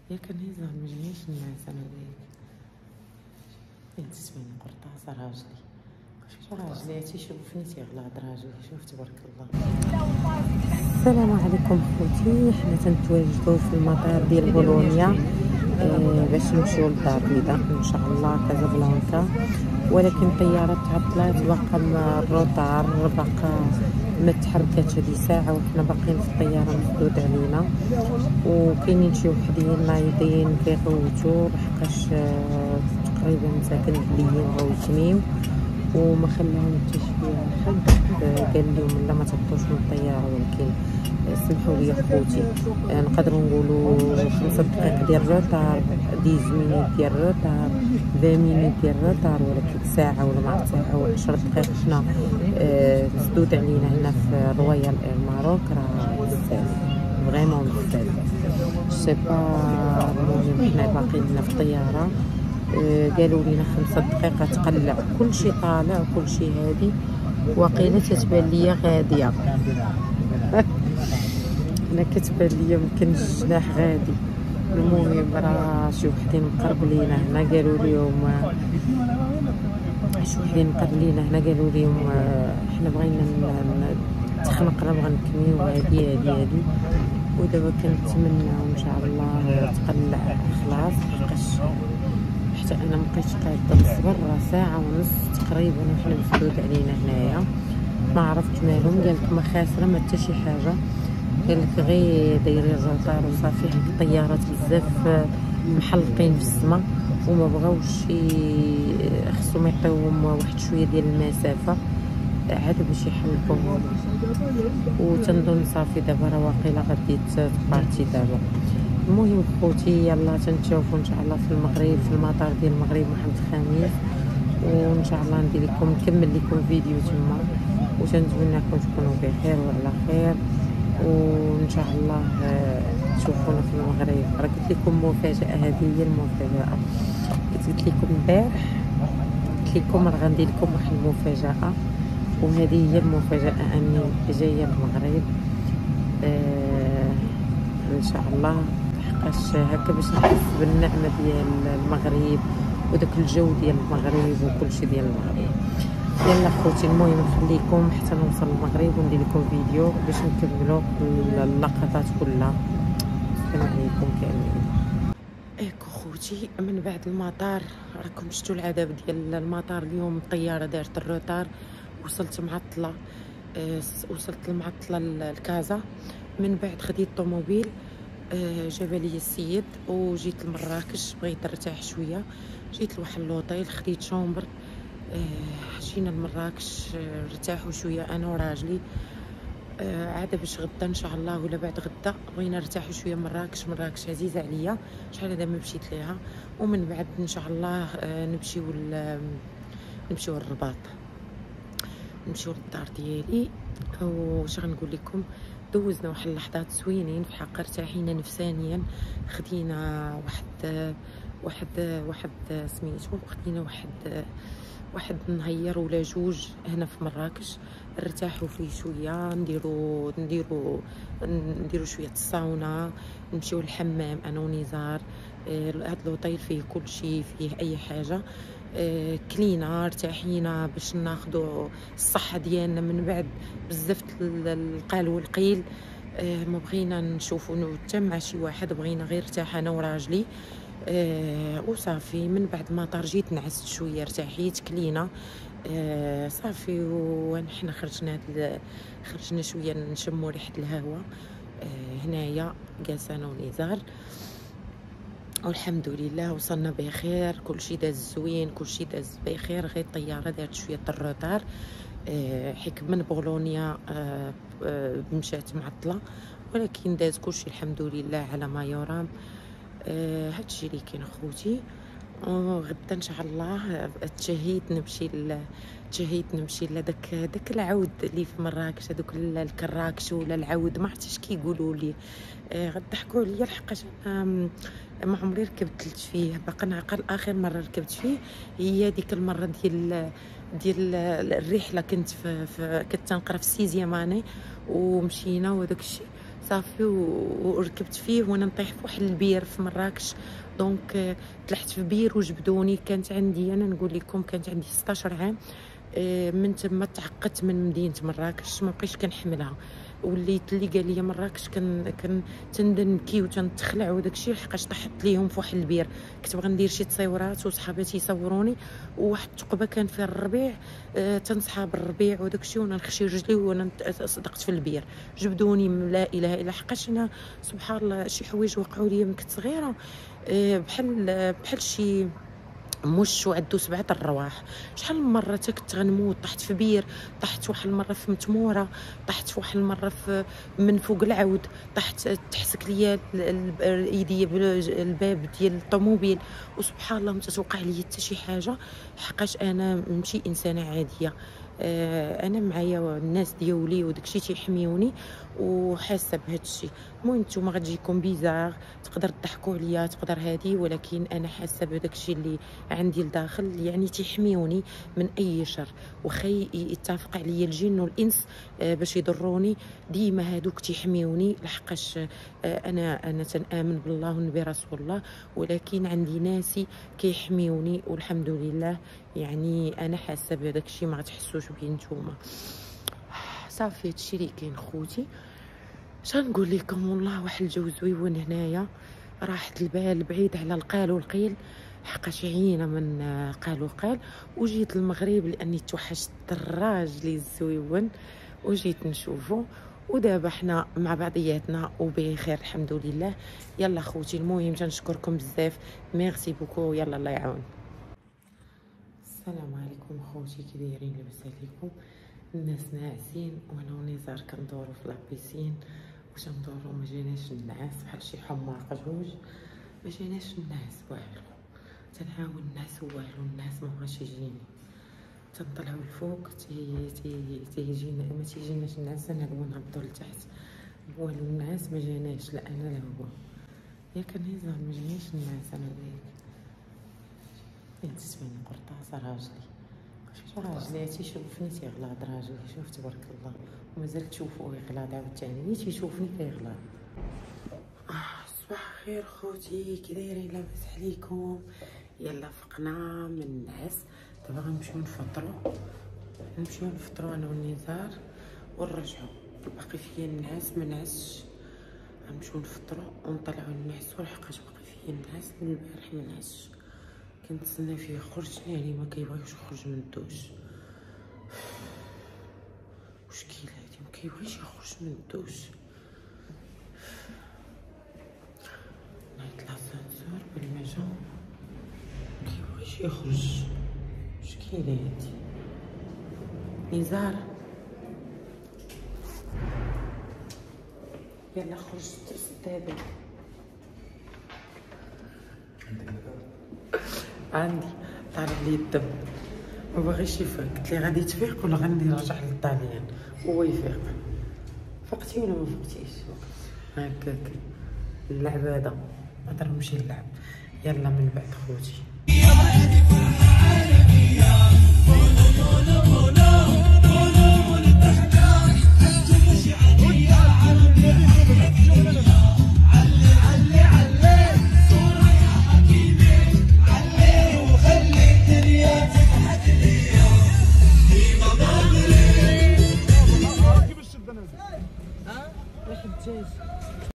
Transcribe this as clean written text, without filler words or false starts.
ياك نهزر مجنيش الناس انا ديك تسويني قرطاسه راجلي راجلي تيشوفني تيغلاض راجلي شوف تبارك الله. السلام عليكم خوتي، حنا تنتواجدوا في المطار ديال بولونيا باش نمشيو للدار البيضاء ان شاء الله كازابلانكا، ولكن الطياره تعطلات باقا الروطار باقا ما تحركاتش هذه ساعه وحنا باقيين في الطياره مسدود علينا، وكاينين شي وحدين نايضين كيغوتوا لحقاش تقريبا ساكن بليين غوتنيو وما خلاهم حتى شي حد قال لهم لا ما تهبطوش من الطياره، ولكن سمحوا لي خوتي نقدروا نقولوا 5 دقائق ديال الروطار، 10 مينيت ديال الروطار، 20 مينيت ديال الروطار، ولكن ساعه ولا ما عرفت ساعه ولا 10 دقائق حنا مسدود علينا هنا في رويال اير ماروك. راه بزاف فريمون بزاف سي با. المهم حنا باقيين هنا في الطياره، قالوا لينا 5 دقائق تقلع كلشي طالع وكلشي هادي، وقيله تتبان ليا غاديه انا كتبان ليا يمكن الجناح غادي. المهم راه شي وحدين مقرب لينا هنا قالوا لهم حنا بغينا تخنقنا بغا نكميو هادي ودابا كنتمناو ان شاء الله تقلع خلاص، حقاش حتى انا مبقيتش قاده نصبر، راه ساعه ونص تقريبا وحنا مسدود علينا هنايا. ما عرفت مالهم، قالك ما خاسره ما حتى شي حاجه، قالك غير دايرين الروطار وصافي. هاد الطيارات بزاف محلقين في السما وما بغاوش خصهم يعطيوهم واحد شويه ديال المسافه عاد باش يحلقوهم، وتنظن صافي دابا راه واقيلا غادي تبارتي دابا. المهم خوتي يلا تنشوفوا ان شاء الله في المغرب في المطار ديال المغرب محمد الخامس، وان شاء الله ندير لكم نكمل لكم فيديو تما، وتنتمنىكم تكونوا بخير وعلى خير، وان شاء الله تشوفونا في المغرب. راه قلت لكم مفاجاه، هذه هي المفاجاه. قلت لكم البارح، قلت لكم راه غندير لكم واحد المفاجاه، وهذه هي المفاجاه اني جايه للمغرب ان شاء الله، حقاش هكا باش نحس بالنعمه ديال المغرب وداك الجو ديال المغرب وكلشي ديال المغرب. يلا خوتي المهم نخليكم حتى نوصل للمغرب وندير لكم فيديو باش نكملوا اللقطات كلها. السلام عليكم كاملين. ايكو خوتي من بعد المطار، راكم شفتوا العذاب ديال المطار اليوم، الطياره دارت الروطار، وصلت معطله، وصلت المعطله لكازا، من بعد خديت الطوموبيل جاب لي السيد وجيت لمراكش، بغيت نرتاح شويه، جيت لواحد لوطيل خديت شومبر، جينا لمراكش ارتاحوا شويه انا وراجلي، عاد باش غدا ان شاء الله ولا بعد غدا بغينا نرتاحوا شويه. مراكش عزيزه عليا، شحال هذا ما مشيت ليها، ومن بعد ان شاء الله نمشيو للرباط، نمشيو للدار ديالي. واش غنقول لكم، دوزنا واحد اللحظات زوينين في حق، ارتاحينا نفسانيا، خدينا واحد سميتو، خدينا واحد نهير ولا جوج هنا في مراكش، نرتاحوا فيه شويه، نديروا شويه الساونا، نمشيو للحمام انا ونزار. هاد لوطيل فيه كل شيء، فيه اي حاجه، كلينا ارتاحينا باش ناخذوا الصحه ديالنا من بعد بزاف القال والقيل. ما بغينا نشوفوا حتى مع شي واحد، بغينا غير ارتاح انا وراجلي، وصافي. من بعد ما جيت نعست شويه، ارتاحيت، كلينا، صافي. ونحنا خرجنا شويه نشموا ريحه الهواء، هنايا جالسه انا ونزار، والحمد لله وصلنا بخير، كلشي داز زوين، كلشي داز بخير، غير الطياره دارت شويه الروطار، حكم من بولونيا مشات معطله، ولكن داز كلشي الحمد لله على ما يرام. هادشي اللي كاين خوتي. غدا ان شاء الله تشهيت نمشي لداك العود اللي في مراكش، هذوك الكراكش ولا العود، ما عرفتش كيقولوا لي، غضحكوا عليا لحقاش انا ما عمري ركبت فيه، باقا نعقل اخر مره ركبت فيه هي ديك المره ديال الرحله، كنت كنت تنقرا في السيزيام اني، ومشينا وداك الشيء صافي وركبت فيه وانا نطيح في واحد البير في مراكش. دونك طلعت في بير وجبدوني. كانت عندي، انا نقول لكم، كانت عندي 16 عام. من تما تعقدت من مدينه مراكش، ما بقيتش كنحملها. وليت اللي قال لي مراكش كان تنبكي وتنتخلع وداك الشيء، لحقاش طحت ليهم في واحد البير. كنت باغا ندير شي تصويرات وصحاباتي يصوروني، وواحد الثقبه كان فيها الربيع، تنصحاب الربيع وداك الشيء، وانا نخشي رجلي وانا صدقت في البير. جبدوني، لا اله الا، حقاش انا سبحان الله شي حوايج وقعوا لي من كنت صغيره، بحال شي مش وعدو 7 الرواح. شحال من مره كنت غنموت. طحت في بير، طحت واحد المره في متموره، طحت في واحد المره من فوق العود، طحت تحسك ليا ايديا بالباب ديال الطوموبيل، وسبحان الله ما تتوقع لي حتى شي حاجه، حقاش انا ماشي انسانه عاديه. انا معايا الناس ديالي وداكشي تيحميوني وحاسه بهذا الشيء. المهم نتوما غتجيكم بيزار، تقدر تضحكوا عليا، تقدر هادي، ولكن انا حاسه بداك الشيء اللي عندي لداخل، يعني تيحميوني من اي شر. وخي يتفق عليا الجن والانس باش يضروني، ديما هادوك تيحميوني، لحقاش انا تنامن بالله والنبي رسول الله، ولكن عندي ناسي كيحميوني والحمد لله. يعني انا حاسه بهذاك الشيء، ما غتحسوش بيه نتوما. صافي هادشي اللي كاين خوتي. شنقول لكم، والله واحد الجو زويون هنايا، راحة البال بعيد على القال والقيل، حقاش عيينا من قال وقال. وجيت المغرب لاني توحشت الراجلي الزويون وجيت نشوفه. ودابا حنا مع بعضياتنا وبخير الحمد لله. يلا خوتي، المهم تنشكركم بزاف، ميرسي بوكو. يلا الله يعاون. السلام عليكم خوتي، كي دايرين؟ لاباس عليكم؟ الناس ناعسين وانا ونزار كندورو في لابيسين. واش ندورو؟ ما جيناش ننعس بحال شي حماق جوج، ما جيناش ننعس والو. تنعاون الناس والو، الناس ما بغاش يجيني. تنطلعوا الفوق تيجينا، ما تيجيناش الناس، نهبطوا نهبطوا لتحت والو. الناس ما جيناش، لا انا لا هو. ياك نزار ما جيناش الناس. انا انت تسمعني قرطاسه راجلي، شوف راجلي تيشوفني تيغلاض راجلي، شوف تبارك الله، ومازال تشوفوه يغلاض عاوتاني، تيشوفني كيغلاض. صباح الخير خوتي، كي دايرين؟ لاباس عليكم؟ يلا فقنا من النعاس، دابا غنمشيو نفطرو انا والنزار ونرجعو. باقي فيا النعاس، ما نعسش. غنمشيو نفطرو ونطلعو نعسو، لحقاش باقي فيا النعاس من البارح ما نعسش. كنتسنى فيه يخرج، يعني ما كيبغيش يخرج من الدوش. مشكل هادي، ما كيبغيش يخرج من الدوش. نعيط لاسانسور بلا ما جا، ما كيبغيش يخرج. مشكل هادي. نزار يلا خرج تستابل. عندي طالع لي الدم، ما باغيش يفيق. قلت لي غادي تفيق ولا غادي نرجع للطاليان؟ هو يفيق. فقتي ولا ما فقتيش؟ هكاك اللعب هذا، نقدر نمشي نلعب. يلا من بعد خوتي.